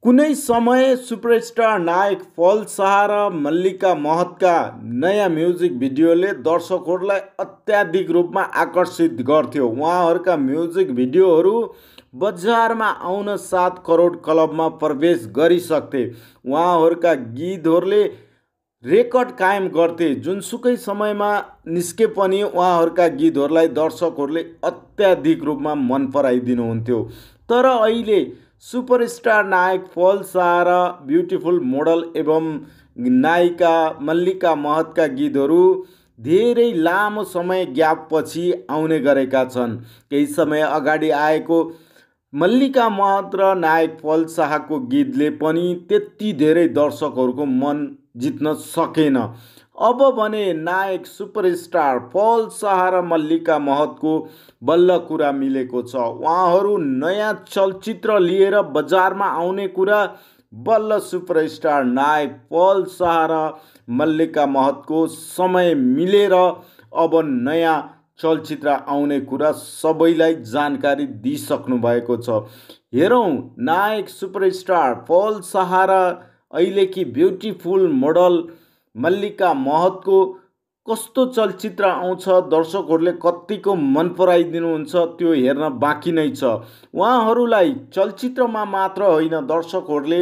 कुनै समय सुपरस्टार नायक फल शाह र मल्लिका महतका नयाँ म्युजिक भिडियोले दर्शकहरूलाई अत्याधिक रूपमा आकर्षित गर्थ्यो। उहाँहरूका म्युजिक भिडियोहरू बजारमा आउन 7 करोड क्लबमा प्रवेश गरिसक्थे। उहाँहरूका गीतहरूले रेकर्ड कायम गर्थे। जुनसुकै समयमा निस्के पनि उहाँहरूका गीतहरूलाई दर्शकहरूले अत्याधिक रूपमा मन पराइदिनुहुन्थ्यो। तर अहिले सुपरस्टार नायक फल शाह र ब्युटिफुल मोडल एवं नायिका मल्लिका महतका गीतहरू धेरै लामो समय ग्यापपछि आउने गरेका छन्। केही समय अगाडि आएको मल्लिका महत र नायक फल शाहको गीतले पनि त्यति धेरै दर्शकहरूको मन जित्न सकेन। अब भने नायक सुपरस्टार फल शाह र मल्लिका महतको बल्ल कुरा मिलेको छ। उहाँहरू नयाँ चलचित्र लिएर बजारमा आउने कुरा बल्ल सुपरस्टार नायक फल शाह र मल्लिका महतको समय मिलेर अब नयाँ चलचित्र आउने कुरा सबैलाई जानकारी दिइसक्नु भएको छ। हेरौँ नायक सुपरस्टार फल शाह र अहिलेकी ब्युटिफुल मोडल मल्लिका महतको कस्तो चलचित्र आउँछ, दर्शकहरूले कतिको मन पराइदिनुहुन्छ त्यो हेर्न बाँकी नै छ। उहाँहरूलाई चलचित्रमा मात्र होइन, दर्शकहरूले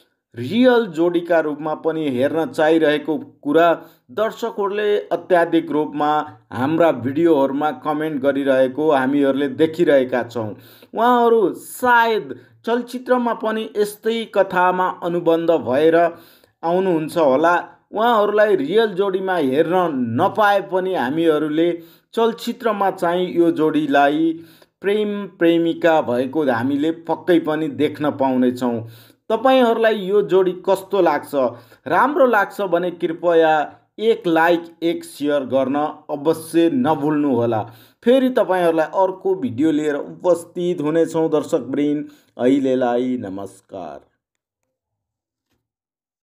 रियल जोडीका रूपमा पनि हेर्न चाहिरहेको कुरा दर्शकहरूले अत्याधिक रूपमा हाम्रा भिडियोहरूमा कमेन्ट गरिरहेको हामीहरूले देखिरहेका छौँ। उहाँहरू सायद चलचित्रमा पनि यस्तै कथामा अनुबन्ध भएर आउनुहुन्छ होला। उहाँहरूलाई रियल जोडीमा हेर्न नपाए पनि हामीहरूले चलचित्रमा चाहिँ यो जोडीलाई प्रेम प्रेमिका भएको हामीले पक्कै पनि देख्न पाउनेछौँ। तपाईहरूलाई यो जोडी कस्तो लाग्छ? राम्रो लाग्छ भने कृपया एक लाइक एक सेयर गर्न अवश्य नभुल्नुहोला। फेरि तपाईहरूलाई अर्को भिडियो लिएर उपस्थित हुनेछौँ दर्शकवृन्द। अहिलेलाई नमस्कार।